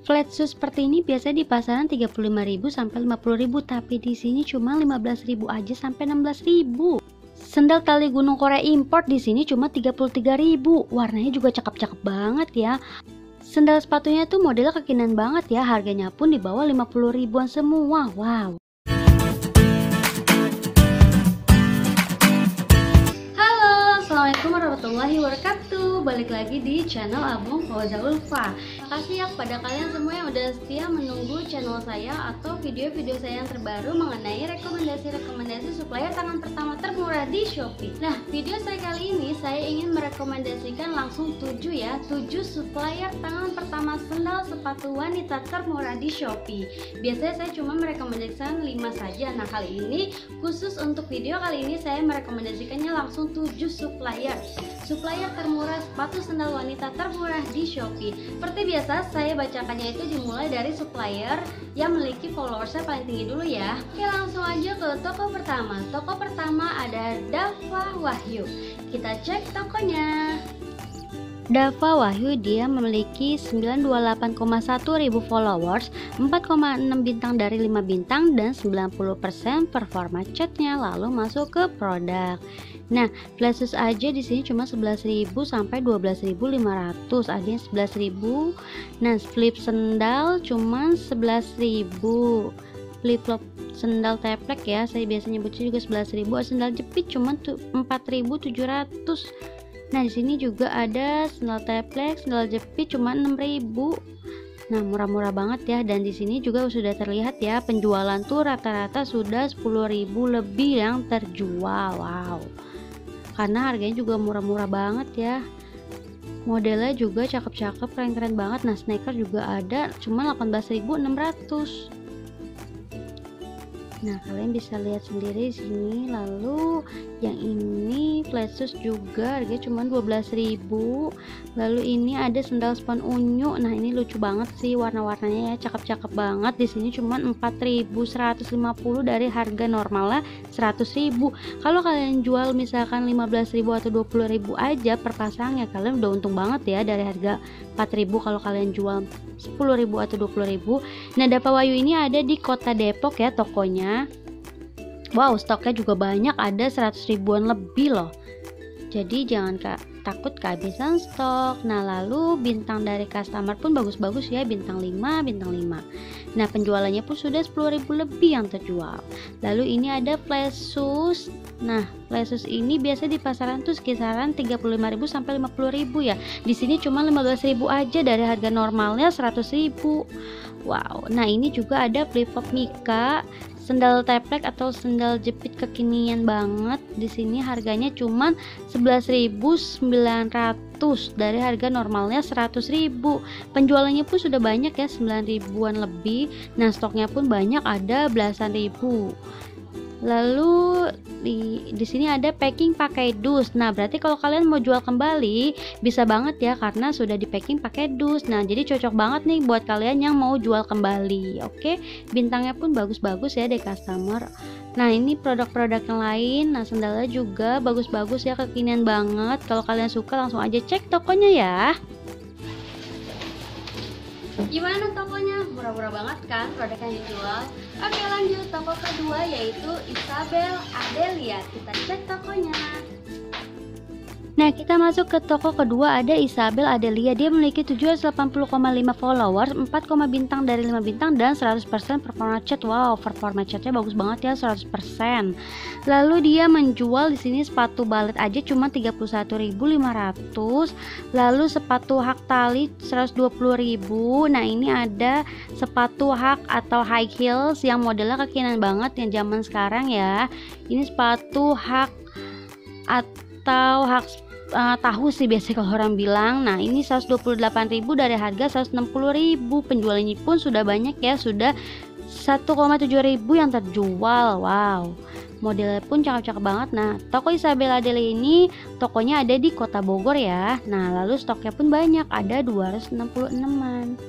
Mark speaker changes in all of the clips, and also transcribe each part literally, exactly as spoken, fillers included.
Speaker 1: Flat shoes seperti ini biasanya di pasaran tiga puluh lima ribu sampai lima puluh ribu, tapi di sini cuma lima belas ribu aja sampai enam belas ribu. Sendal tali gunung Korea import di sini cuma tiga puluh tiga ribu. Warnanya juga cakep-cakep banget ya. Sendal sepatunya tuh modelnya kekinian banget ya. Harganya pun di bawah lima puluh ribuan semua. Wow. Assalamualaikum warahmatullahi wabarakatuh. Balik lagi di channel Abang Fauza Ulfa. Kasih ya kepada kalian semua yang udah setia menunggu channel saya atau video-video saya yang terbaru mengenai rekomendasi-rekomendasi supplier tangan pertama termurah di Shopee. Nah, video saya kali ini saya ingin merekomendasikan langsung tujuh ya, tujuh supplier tangan pertama sendal sepatu wanita termurah di Shopee. Biasanya saya cuma merekomendasikan lima saja. Nah, kali ini khusus untuk video kali ini saya merekomendasikannya langsung tujuh supplier supplier termurah sepatu sendal wanita termurah di Shopee. Seperti biasa saya bacakannya itu dimulai dari supplier yang memiliki followersnya paling tinggi dulu ya. Oke, langsung aja ke toko pertama. Toko pertama ada Dava Wahyu. Kita cek tokonya. Dava Wahyu dia memiliki sembilan puluh delapan koma satu ribu followers, empat koma enam bintang dari lima bintang, dan sembilan puluh persen performa chatnya. Lalu masuk ke produk. Nah, flat shoes aja di sini cuma sebelas ribu sampai dua belas ribu lima ratus, ada yang sebelas ribu. Nah, flip sendal cuma sebelas ribu. Flip flop sendal teplek ya, saya biasanya nyebutnya juga sebelas ribu. Sendal jepit cuma empat ribu tujuh ratus. Nah, di sini juga ada sendal teplek, sendal jepit cuma enam ribu. Nah, murah-murah banget ya. Dan di sini juga sudah terlihat ya, penjualan tuh rata-rata sudah sepuluh ribu lebih yang terjual. Wow. Karena harganya juga murah-murah banget ya. Modelnya juga cakep-cakep, keren-keren banget. Nah, sneaker juga ada cuma delapan belas ribu enam ratus. Nah, kalian bisa lihat sendiri di sini. Lalu yang ini flat shoes juga harganya cuma dua belas ribu. Lalu ini ada sendal spon unyu. Nah, ini lucu banget sih warna-warnanya ya, cakep-cakep banget. Di sini cuma empat ribu seratus lima puluh dari harga normalnya seratus ribu. Kalau kalian jual misalkan lima belas ribu atau dua puluh ribu aja per pasang ya, kalian udah untung banget ya dari harga empat ribu kalau kalian jual sepuluh ribu atau dua puluh ribu. Nah, Dava Wahyu ini ada di Kota Depok ya tokonya. Wow, stoknya juga banyak, ada seratus ribuan lebih loh. Jadi jangan kak, takut kehabisan stok. Nah, lalu bintang dari customer pun bagus-bagus ya, bintang lima, bintang lima. Nah, penjualannya pun sudah sepuluh ribu lebih yang terjual. Lalu ini ada flat shoes. Nah, flat shoes ini biasa di pasaran tuh kisaran tiga puluh lima ribu sampai lima puluh ribu ya. Di sini cuma lima belas ribu aja dari harga normalnya seratus ribu. Wow. Nah, ini juga ada flip flop Mika, sendal teplek atau sendal jepit kekinian banget. Di sini harganya cuma sebelas ribu sembilan ratus dari harga normalnya seratus ribu. Penjualannya pun sudah banyak ya, sembilan ribuan lebih. Nah, stoknya pun banyak, ada belasan ribu. Lalu di di sini ada packing pakai dus. Nah, berarti kalau kalian mau jual kembali bisa banget ya, karena sudah di packing pakai dus. Nah, jadi cocok banget nih buat kalian yang mau jual kembali. Oke, bintangnya pun bagus-bagus ya deh customer. Nah, ini produk-produk yang lain. Nah, sendalnya juga bagus-bagus ya, kekinian banget. Kalau kalian suka langsung aja cek tokonya ya. Gimana tokonya? Murah-murah banget kan produk yang dijual. Oke, lanjut toko kedua yaitu Isabel Adelia. Kita cek tokonya. Nah, kita masuk ke toko kedua, ada Isabel Adelia. Dia memiliki tujuh ratus delapan puluh koma lima followers, empat bintang dari lima bintang, dan seratus persen performa chat. Wow, performa chatnya bagus banget ya, seratus persen. Lalu dia menjual di sini sepatu balet aja cuma tiga puluh satu ribu lima ratus. Lalu sepatu hak tali seratus dua puluh ribu. Nah, ini ada sepatu hak atau high heels yang modelnya kekinian banget yang zaman sekarang ya. Ini sepatu hak atau hak Uh, tahu sih biasanya kalau orang bilang. Nah, ini seratus dua puluh delapan ribu dari harga seratus enam puluh ribu. Penjualannya pun sudah banyak ya, sudah satu koma tujuh ribu yang terjual. Wow, modelnya pun cakep-cakep banget. Nah, toko Isabel Adelia ini tokonya ada di Kota Bogor ya. Nah, lalu stoknya pun banyak, ada dua ratus enam puluh enam-an.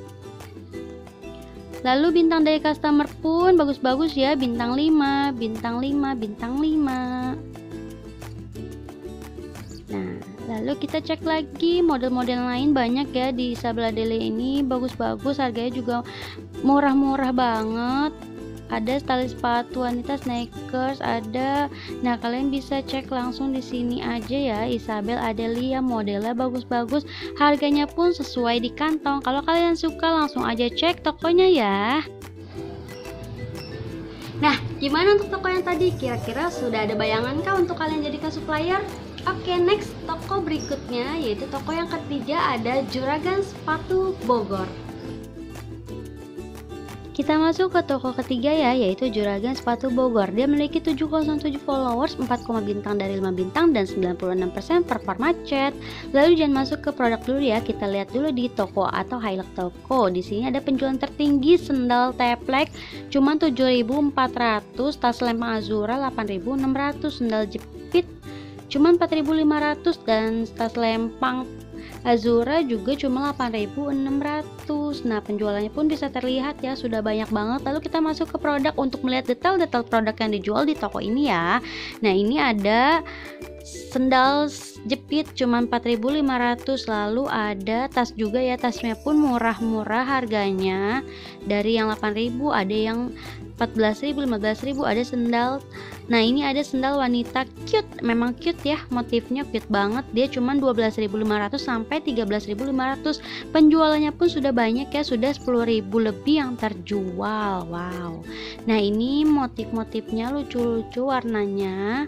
Speaker 1: Lalu bintang dari customer pun bagus-bagus ya, bintang lima, bintang lima, bintang lima. Nah, Lalu kita cek lagi model-model lain, banyak ya di Isabella Delle ini, bagus-bagus, harganya juga murah-murah banget. Ada tali sepatu wanita sneakers ada. Nah, kalian bisa cek langsung di sini aja ya. Isabella Delle modelnya bagus-bagus, harganya pun sesuai di kantong. Kalau kalian suka langsung aja cek tokonya ya. Nah, gimana untuk toko yang tadi? Kira-kira sudah ada bayangan kah untuk kalian jadikan supplier? Oke, next toko berikutnya yaitu toko yang ketiga, ada Juragan Sepatu Bogor. Kita masuk ke toko ketiga ya, yaitu Juragan Sepatu Bogor. Dia memiliki tujuh nol tujuh followers, empat bintang dari lima bintang, dan sembilan puluh enam persen performa chat. Lalu jangan masuk ke produk dulu ya, kita lihat dulu di toko atau highlight toko. Di sini ada penjualan tertinggi sendal teplek cuma tujuh ribu empat ratus, tas lempang Azura delapan ribu enam ratus, sendal jepit cuma empat ribu lima ratus, dan tas lempang Azura juga cuma delapan ribu enam ratus. Nah, penjualannya pun bisa terlihat ya, sudah banyak banget. Lalu kita masuk ke produk untuk melihat detail-detail produk yang dijual di toko ini ya. Nah, ini ada sendal jepit cuma empat ribu lima ratus. Lalu ada tas juga ya, tasnya pun murah-murah harganya. Dari yang delapan ribu, ada yang empat belas ribu, lima belas ribu, ada sendal. Nah, ini ada sendal wanita cute, memang cute ya, motifnya cute banget. Dia cuma dua belas ribu lima ratus sampai tiga belas ribu lima ratus. Penjualannya pun sudah banyak ya, sudah sepuluh ribu lebih yang terjual. Wow. Nah, ini motif-motifnya lucu-lucu warnanya.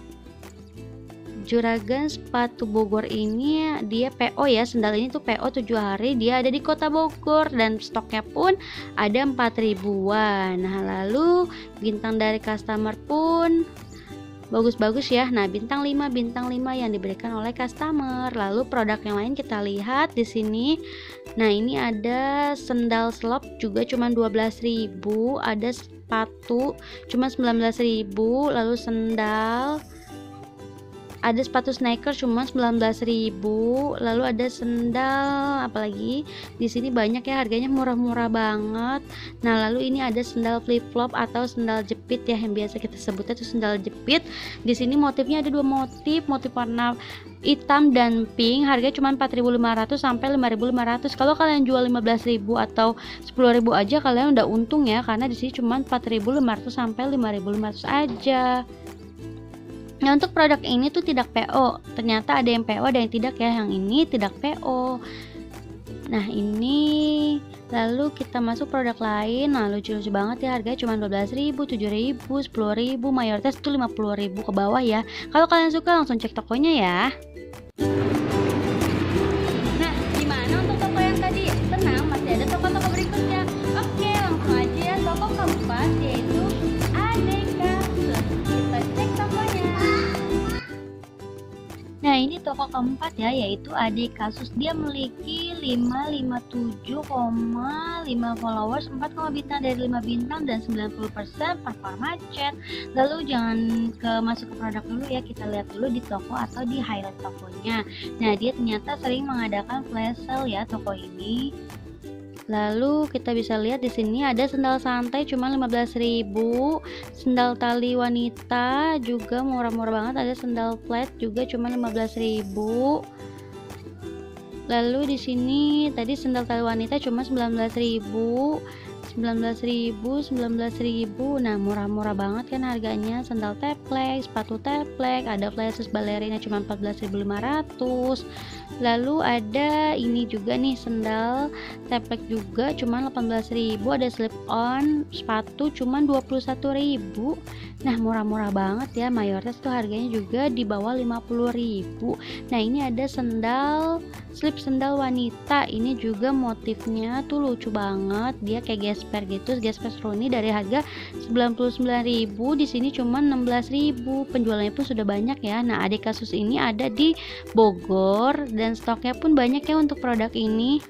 Speaker 1: Juragan Sepatu Bogor ini dia P O ya, sendal ini tuh P O tujuh hari, dia ada di kota Bogor dan stoknya pun ada empat ribuan. Nah, lalu bintang dari customer pun bagus-bagus ya. Nah, bintang lima, bintang lima yang diberikan oleh customer. Lalu produk yang lain kita lihat di sini. Nah, ini ada sendal slop juga cuma dua belas ribu, ada sepatu cuma sembilan belas ribu, lalu sendal ada sepatu sneakers cuma sembilan belas ribu, lalu ada sendal apalagi di sini banyak ya, harganya murah-murah banget. Nah, lalu ini ada sendal flip flop atau sendal jepit ya, yang biasa kita sebutnya itu sendal jepit. Di sini motifnya ada dua motif, motif warna hitam dan pink, harganya cuma empat ribu lima ratus sampai lima ribu lima ratus. Kalau kalian jual lima belas ribu atau sepuluh ribu aja kalian udah untung ya, karena di sini cuma empat ribu lima ratus sampai lima ribu lima ratus aja. Nah, untuk produk ini tuh tidak P O. Ternyata ada yang P O, ada yang tidak ya. Yang ini tidak P O. Nah, ini lalu kita masuk produk lain. Nah, lucu-lucu banget ya, harganya cuma dua belas ribu, tujuh ribu, sepuluh ribu, mayoritas itu lima puluh ribu ke bawah ya. Kalau kalian suka langsung cek tokonya ya. Nah, gimana untuk toko yang tadi? Tenang, masih ada toko-toko berikutnya. Oke, langsung aja ya, toko keempat yaitu Aneka Plus. Kita cek tokonya. Nah, ini toko keempat ya, yaitu Ade Kasus. Dia memiliki lima ratus lima puluh tujuh koma lima followers, empat bintang dari lima bintang, dan sembilan puluh persen performa chat. Lalu jangan ke masuk ke produk dulu ya, kita lihat dulu di toko atau di highlight tokonya. Nah, dia ternyata sering mengadakan flash sale ya toko ini. Lalu kita bisa lihat di sini ada sendal santai cuma lima belas ribu, sendal tali wanita juga murah-murah banget, ada sendal flat juga cuma lima belas ribu. Lalu di sini tadi sendal tali wanita cuma sembilan belas ribu, sembilan belas ribu, sembilan belas ribu. Nah, murah-murah banget kan harganya. Sendal teplek, sepatu teplek, ada flashes balerina cuma empat belas ribu lima ratus. Lalu ada ini juga nih, sendal teplek juga cuma delapan belas ribu, ada slip on sepatu cuma dua puluh satu ribu. Nah, murah-murah banget ya, mayoritas tuh harganya juga di bawah lima puluh ribu. Nah, ini ada sendal slip sendal wanita, ini juga motifnya tuh lucu banget, dia kayak gesper gitu, gesper Rooney, dari harga sembilan puluh sembilan ribu, di sini cuma enam belas ribu. Penjualannya pun sudah banyak ya. Nah, Ade Kasus ini ada di Bogor dan stoknya pun banyak ya untuk produk ini.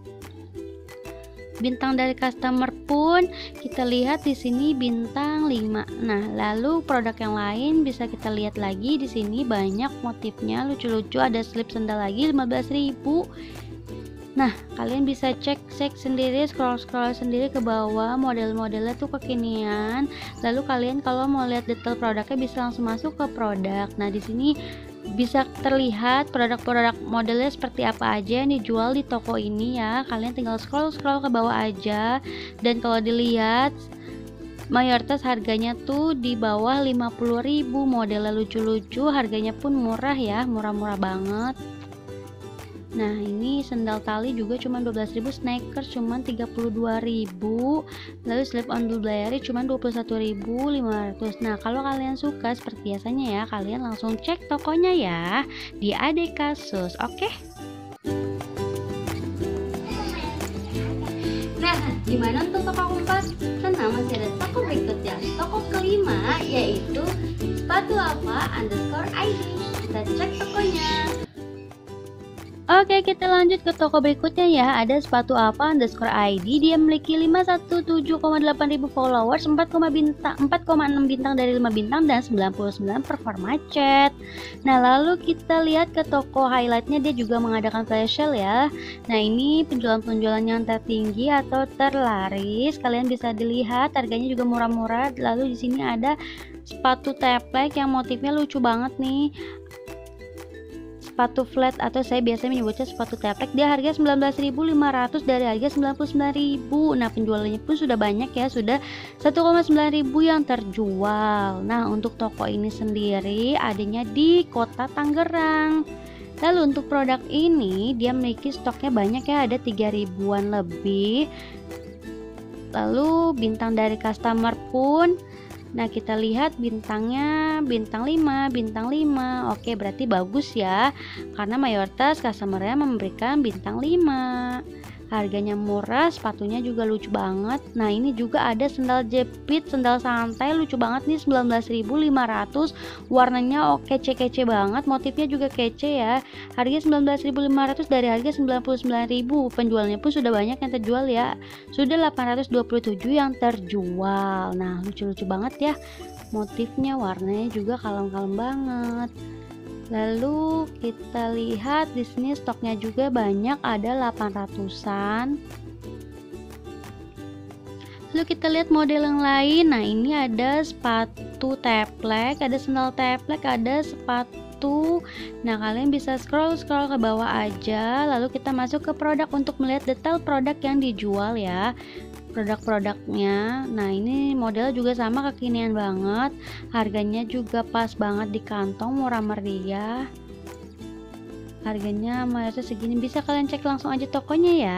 Speaker 1: Bintang dari customer pun kita lihat di sini bintang lima. Nah, lalu produk yang lain bisa kita lihat lagi di sini, banyak motifnya lucu-lucu, ada slip sendal lagi lima belas ribu. Nah, kalian bisa cek cek sendiri, scroll-scroll sendiri ke bawah, model-modelnya tuh kekinian. Lalu kalian kalau mau lihat detail produknya bisa langsung masuk ke produk. Nah, di sini bisa terlihat produk-produk modelnya seperti apa aja yang dijual di toko ini ya. Kalian tinggal scroll-scroll ke bawah aja. Dan kalau dilihat mayoritas harganya tuh di bawah lima puluh ribu, modelnya lucu-lucu, harganya pun murah ya, murah-murah banget. Nah, ini sendal tali juga cuma dua belas ribu, sneakers cuma tiga puluh dua ribu, lalu slip on blueberry cuma dua puluh satu ribu lima ratus. Nah, kalau kalian suka seperti biasanya ya, kalian langsung cek tokonya ya di Ade Kasus, oke?
Speaker 2: Nah, gimana untuk toko keempat? Tenang, masih ada toko berikutnya. Toko kelima yaitu sepatu apa underscore I D. Kita cek tokonya.
Speaker 1: Oke, kita lanjut ke toko berikutnya ya. Ada sepatu apa underscore I D. Dia memiliki lima ratus tujuh belas koma delapan ribu followers, empat koma enam bintang dari lima bintang, dan sembilan puluh sembilan performa chat. Nah, lalu kita lihat ke toko highlightnya, dia juga mengadakan flash sale ya. Nah, ini penjualan-penjualan yang tertinggi atau terlaris. Kalian bisa dilihat harganya juga murah-murah. Lalu di sini ada sepatu teplek yang motifnya lucu banget nih. Sepatu flat atau saya biasanya menyebutnya sepatu teplek, dia harga sembilan belas ribu lima ratus dari harga sembilan puluh sembilan ribu. Nah, penjualannya pun sudah banyak ya, sudah satu koma sembilan ribu yang terjual. Nah, untuk toko ini sendiri adanya di Kota Tangerang. Lalu untuk produk ini dia memiliki stoknya banyak ya, ada tiga ribuan lebih. Lalu bintang dari customer pun, nah kita lihat bintangnya bintang lima, bintang lima. Oke, berarti bagus ya, karena mayoritas customernya memberikan bintang lima. Harganya murah, sepatunya juga lucu banget. Nah, ini juga ada sendal jepit, sendal santai lucu banget nih, sembilan belas ribu lima ratus. Warnanya oke, kece-kece banget, motifnya juga kece ya. Harga sembilan belas ribu lima ratus dari harga sembilan puluh sembilan ribu. Penjualnya pun sudah banyak yang terjual ya. Sudah delapan ratus dua puluh tujuh yang terjual. Nah, lucu-lucu banget ya. Motifnya, warnanya juga kalem-kalem banget. Lalu kita lihat di sini stoknya juga banyak, ada delapan ratusan. Lalu kita lihat model yang lain. Nah, ini ada sepatu teplek, ada sandal teplek, ada sepatu. Nah, kalian bisa scroll-scroll ke bawah aja. Lalu kita masuk ke produk untuk melihat detail produk yang dijual ya. Produk-produknya. Nah, ini model juga sama, kekinian banget. Harganya juga pas banget di kantong, murah meriah. Harganya mayoritas segini, bisa kalian cek langsung aja tokonya ya.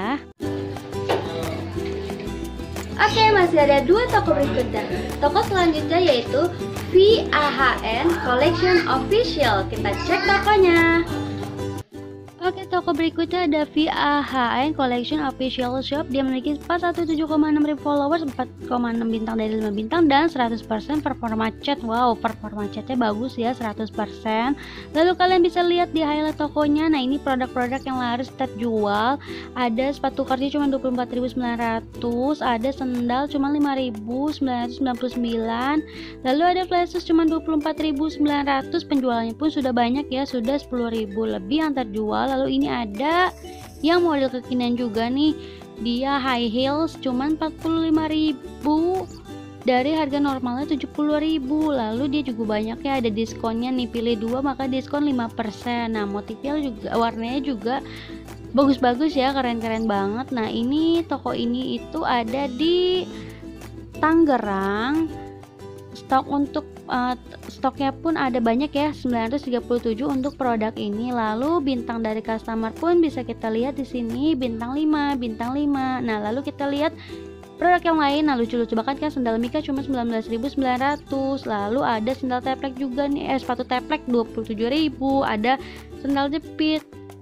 Speaker 2: Oke, masih ada dua toko berikutnya. Toko selanjutnya yaitu V A H N Collection Official. Kita cek tokonya.
Speaker 1: Oke, toko berikutnya ada V A H N Collection Official Shop. Dia memiliki empat ratus tujuh koma enam ribu followers, empat koma enam bintang dari lima bintang, dan seratus persen performa chat. Wow, performa chatnya bagus ya, seratus persen. Lalu kalian bisa lihat di highlight tokonya. Nah, ini produk-produk yang laris terjual. Ada sepatu kerja cuma dua puluh empat ribu sembilan ratus, ada sendal cuma lima ribu sembilan ratus sembilan puluh sembilan. Lalu ada flash shoes cuma dua puluh empat ribu sembilan ratus. Penjualannya pun sudah banyak ya, sudah sepuluh ribu lebih yang terjual. Lalu ini ada yang model kekinian juga nih, dia high heels cuman empat puluh lima ribu dari harga normalnya tujuh puluh ribu. Lalu dia juga banyak ya, ada diskonnya nih, pilih dua maka diskon lima persen. Nah, motifnya juga, warnanya juga bagus-bagus ya, keren-keren banget. Nah, ini toko ini itu ada di Tangerang. Stok untuk uh, stoknya pun ada banyak ya, sembilan ratus tiga puluh tujuh untuk produk ini. Lalu bintang dari customer pun bisa kita lihat di sini, bintang lima, bintang lima. Nah, lalu kita lihat produk yang lain. Nah, lucu-lucu banget kan, sendal Mika cuma sembilan belas ribu sembilan ratus. Lalu ada sendal teplek juga nih, eh sepatu teplek dua puluh tujuh ribu, ada sendal jepit.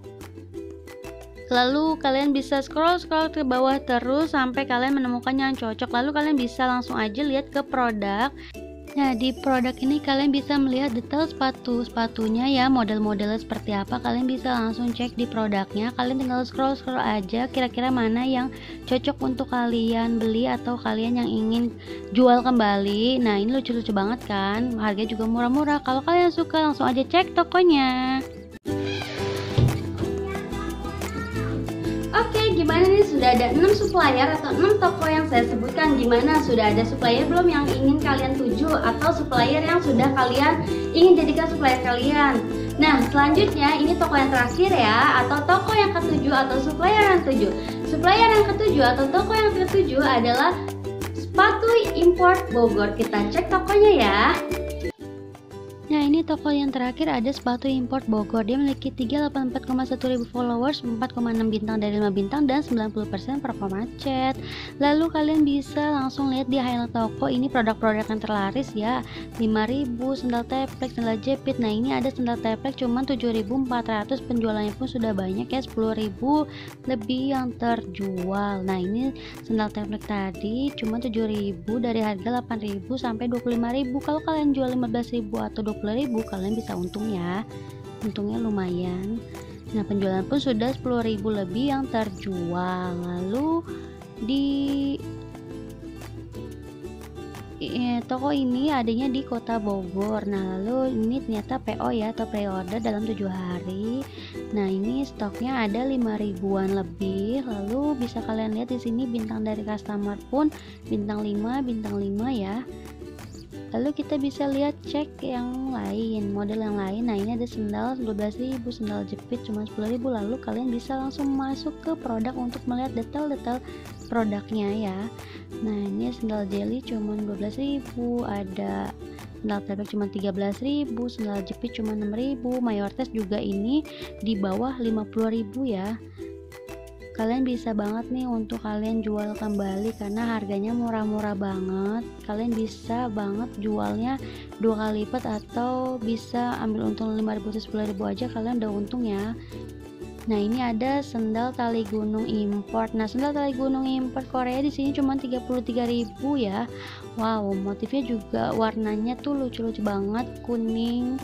Speaker 1: Lalu kalian bisa scroll-scroll ke bawah terus sampai kalian menemukan yang cocok. Lalu kalian bisa langsung aja lihat ke produk. Nah, di produk ini kalian bisa melihat detail sepatu-sepatunya ya, model-modelnya seperti apa. Kalian bisa langsung cek di produknya. Kalian tinggal scroll-scroll aja kira-kira mana yang cocok untuk kalian beli atau kalian yang ingin jual kembali. Nah, ini lucu-lucu banget kan, harga juga murah-murah. Kalau kalian suka langsung aja cek tokonya.
Speaker 2: Oke, gimana nih, sudah ada enam supplier atau enam toko yang saya sebutkan. Gimana, sudah ada supplier belum yang ingin kalian tuju, atau supplier yang sudah kalian ingin jadikan supplier kalian?
Speaker 1: Nah, selanjutnya ini toko yang terakhir ya, atau toko yang ketujuh atau supplier yang ketujuh. Supplier yang ketujuh atau toko yang ketujuh adalah Sepatu Import Bogor. Kita cek tokonya ya.
Speaker 2: Nah, ini toko yang terakhir ada Sepatu Import Bogor. Dia memiliki tiga ratus delapan puluh empat koma satu ribu followers, empat koma enam bintang dari lima bintang, dan sembilan puluh persen performa chat. Lalu kalian bisa langsung lihat di highlight toko ini produk-produk yang terlaris ya. lima ribu, sendal teplek, sendal jepit. Nah, ini ada sendal teplek cuman tujuh ribu empat ratus, penjualannya pun sudah banyak ya, sepuluh ribu lebih yang terjual. Nah, ini sendal teplek tadi cuma tujuh ribu dari harga delapan ribu sampai dua puluh lima ribu. Kalau kalian jual lima belas ribu atau dua puluh ribu, kalian bisa untung ya, untungnya lumayan. Nah, penjualan pun sudah sepuluh ribu lebih yang terjual. Lalu di eh, toko ini adanya di Kota Bogor. Nah, lalu ini ternyata P O ya, atau pre-order dalam tujuh hari. Nah, ini stoknya ada lima ribuan lebih. Lalu bisa kalian lihat di sini bintang dari customer pun bintang lima, bintang lima ya. Lalu kita bisa lihat cek yang lain, model yang lain. Nah, ini ada sendal dua belas ribu, sendal jepit cuma sepuluh ribu. Lalu kalian bisa langsung masuk ke produk untuk melihat detail-detail produknya ya. Nah, ini sendal jelly cuma dua belas ribu, ada sendal teplek cuma tiga belas ribu, sendal jepit cuma enam ribu, mayoritas juga ini di bawah lima puluh ribu ya. Kalian bisa banget nih untuk kalian jual kembali karena harganya murah-murah banget. Kalian bisa banget jualnya dua kali lipat atau bisa ambil untung lima ribu atau sepuluh ribu aja, kalian udah untung ya. Nah, ini ada sendal tali gunung import. Nah, sendal tali gunung import Korea di sini cuma tiga puluh tiga ribu ya. Wow, motifnya juga warnanya tuh lucu-lucu banget, kuning,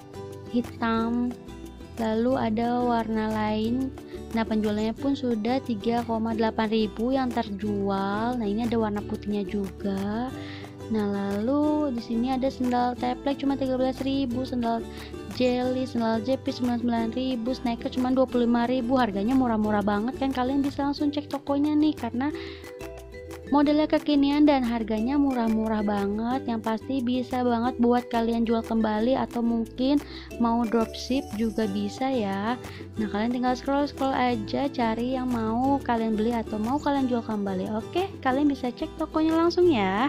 Speaker 2: hitam. Lalu ada warna lain. Nah, penjualannya pun sudah tiga koma delapan ribu yang terjual. Nah, ini ada warna putihnya juga. Nah, lalu di sini ada sendal teplek cuma tiga belas ribu, sendal jelly, sendal jepit sembilan puluh sembilan ribu, sneaker cuma dua puluh lima ribu. Harganya murah-murah banget kan. Kalian bisa langsung cek tokonya nih karena modelnya kekinian dan harganya murah-murah banget. Yang pasti bisa banget buat kalian jual kembali atau mungkin mau dropship juga bisa ya. Nah, kalian tinggal scroll-scroll aja cari yang mau kalian beli atau mau kalian jual kembali. Oke, kalian bisa cek tokonya langsung ya.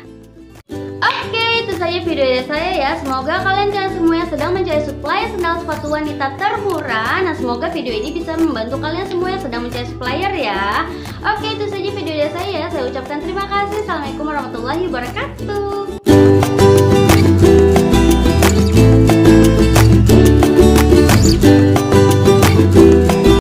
Speaker 1: Oke, itu saja video dari saya ya. Semoga kalian kalian semua yang sedang mencari supplier sendal sepatu wanita termurah. Nah, semoga video ini bisa membantu kalian semua yang sedang mencari supplier ya. Oke, itu saja video dari saya. Saya ucapkan terima kasih. Assalamualaikum warahmatullahi wabarakatuh.